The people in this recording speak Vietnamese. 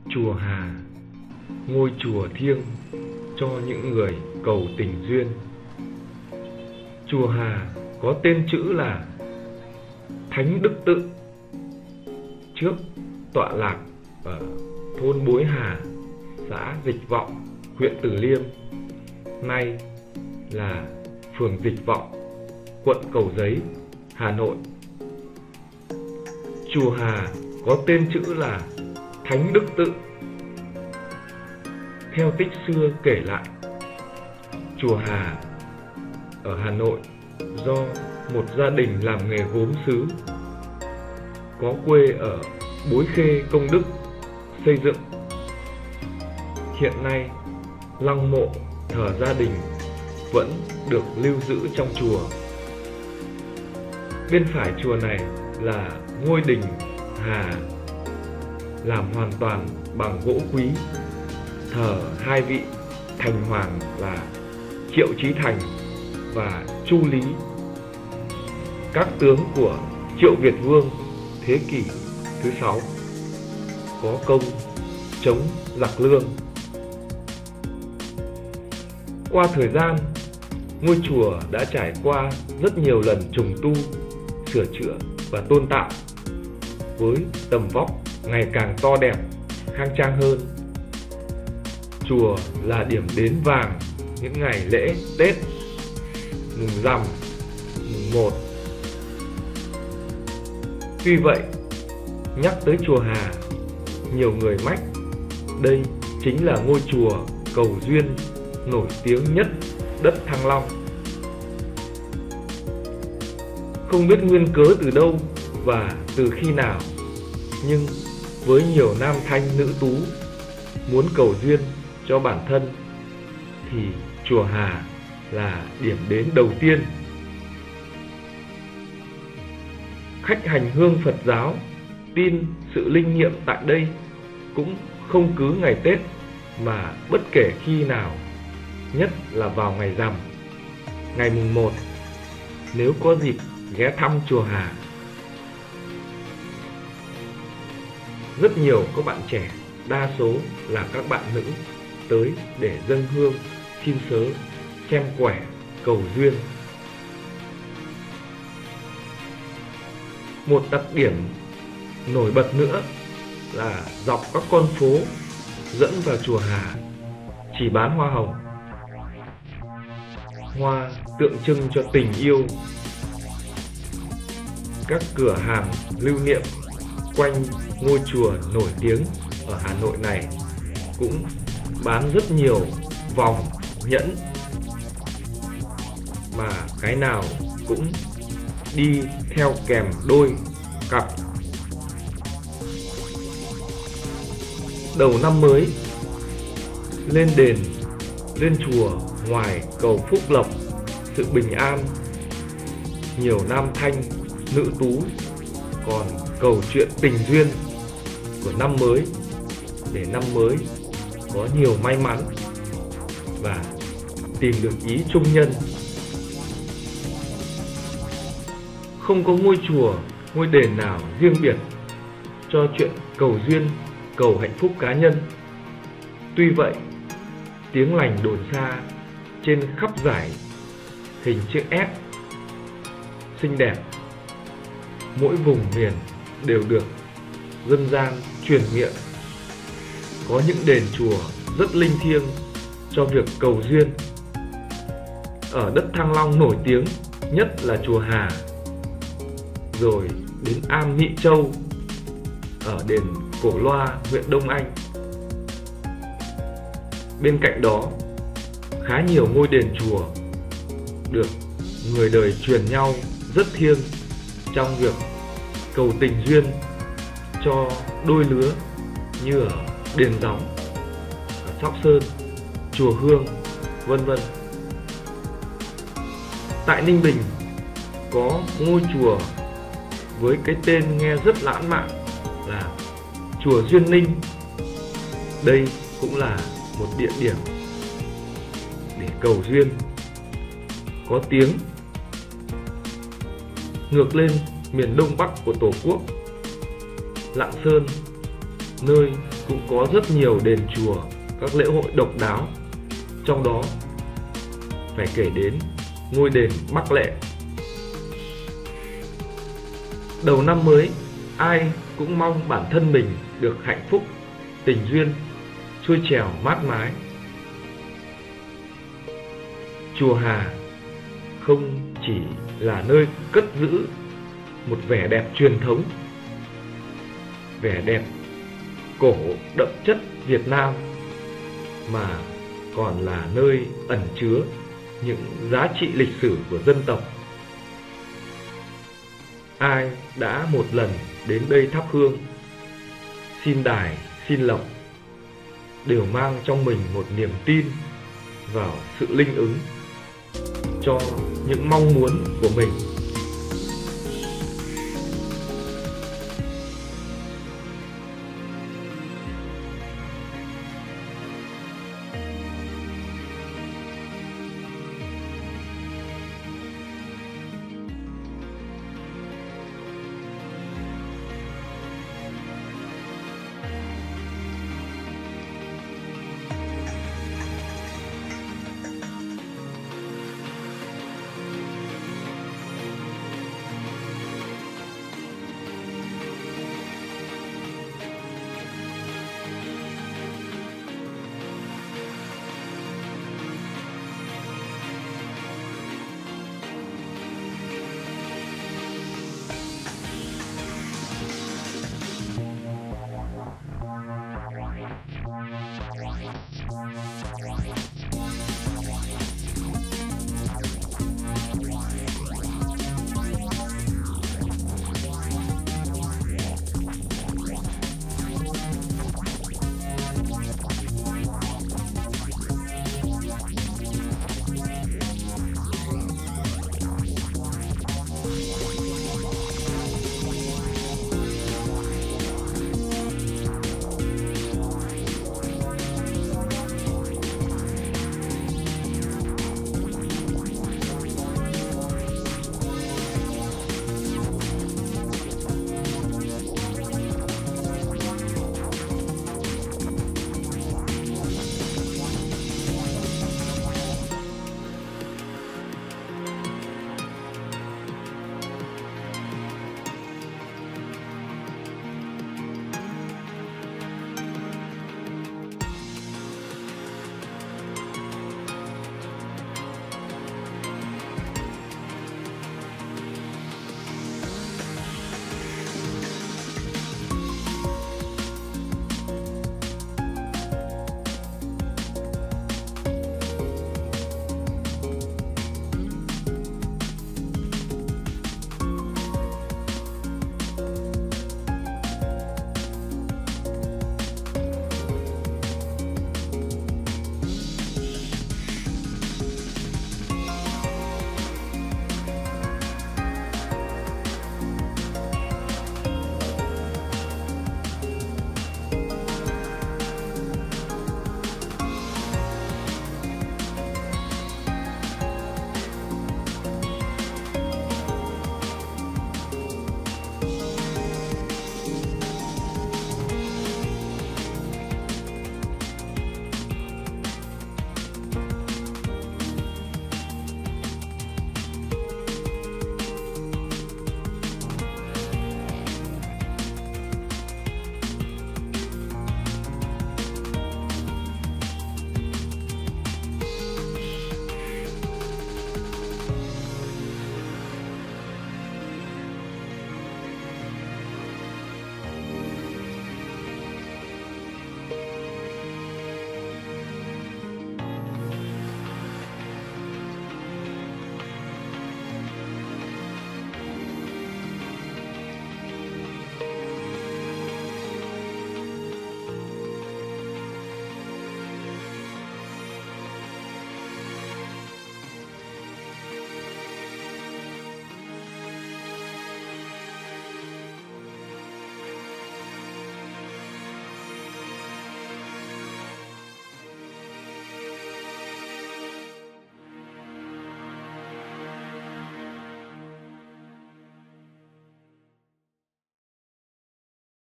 Chùa Hà, ngôi chùa thiêng cho những người cầu tình duyên. Chùa Hà có tên chữ là Thánh Đức Tự, trước tọa lạc ở thôn Bối Hà, xã Dịch Vọng, huyện Từ Liêm, nay là phường Dịch Vọng, quận Cầu Giấy, Hà Nội. Chùa Hà có tên chữ là Thánh Đức Tự. Theo tích xưa kể lại, chùa Hà ở Hà Nội do một gia đình làm nghề gốm sứ có quê ở Bối Khê, Công Đức xây dựng. Hiện nay, lăng mộ thờ gia đình vẫn được lưu giữ trong chùa. Bên phải chùa này là ngôi đình Hà, làm hoàn toàn bằng gỗ quý, thờ hai vị thành hoàng là Triệu Chí Thành và Chu Lý, các tướng của Triệu Việt Vương thế kỷ thứ 6, có công chống giặc Lương. Qua thời gian, ngôi chùa đã trải qua rất nhiều lần trùng tu, sửa chữa và tôn tạo, với tầm vóc ngày càng to đẹp, khang trang hơn. Chùa là điểm đến vàng những ngày lễ Tết, mùng Rằm, mùng 1. Tuy vậy, nhắc tới chùa Hà, nhiều người mách đây chính là ngôi chùa cầu duyên nổi tiếng nhất đất Thăng Long. Không biết nguyên cớ từ đâu và từ khi nào, nhưng với nhiều nam thanh nữ tú muốn cầu duyên cho bản thân thì chùa Hà là điểm đến đầu tiên. Khách hành hương Phật giáo tin sự linh nghiệm tại đây cũng không cứ ngày Tết mà bất kể khi nào, nhất là vào ngày rằm, ngày mùng 1, nếu có dịp ghé thăm chùa Hà. Rất nhiều các bạn trẻ, đa số là các bạn nữ, tới để dâng hương, xin sớ, xem quẻ, cầu duyên. Một đặc điểm nổi bật nữa là dọc các con phố dẫn vào chùa Hà chỉ bán hoa hồng, hoa tượng trưng cho tình yêu. Các cửa hàng lưu niệm quanh ngôi chùa nổi tiếng ở Hà Nội này cũng bán rất nhiều vòng, nhẫn, mà cái nào cũng đi theo kèm đôi, cặp. Đầu năm mới, lên đền, lên chùa, ngoài cầu phúc lộc, sự bình an, nhiều nam thanh, nữ tú còn cầu chuyện tình duyên của năm mới, để năm mới có nhiều may mắn và tìm được ý chung nhân. Không có ngôi chùa, ngôi đền nào riêng biệt cho chuyện cầu duyên, cầu hạnh phúc cá nhân. Tuy vậy, tiếng lành đồn xa trên khắp dải hình chữ S xinh đẹp, mỗi vùng miền đều được dân gian truyền miệng. Có những đền chùa rất linh thiêng cho việc cầu duyên. Ở đất Thăng Long nổi tiếng nhất là chùa Hà, rồi đến Am Nhị Châu ở đền Cổ Loa, huyện Đông Anh. Bên cạnh đó, khá nhiều ngôi đền chùa được người đời truyền nhau rất thiêng trong việc cầu tình duyên cho đôi lứa, như ở đền Gióng, ở Sóc Sơn, chùa Hương, vân vân. Tại Ninh Bình có ngôi chùa với cái tên nghe rất lãng mạn là chùa Duyên Ninh. Đây cũng là một địa điểm để cầu duyên. Có tiếng ngược lên miền Đông Bắc của Tổ quốc, Lạng Sơn, nơi cũng có rất nhiều đền chùa, các lễ hội độc đáo. Trong đó phải kể đến ngôi đền Bắc Lệ. Đầu năm mới, ai cũng mong bản thân mình được hạnh phúc, tình duyên, xuôi trèo mát mái. Chùa Hà không chỉ là nơi cất giữ một vẻ đẹp truyền thống, vẻ đẹp cổ đậm chất Việt Nam, mà còn là nơi ẩn chứa những giá trị lịch sử của dân tộc. Ai đã một lần đến đây thắp hương, xin đài, xin lộc, đều mang trong mình một niềm tin vào sự linh ứng cho những mong muốn của mình.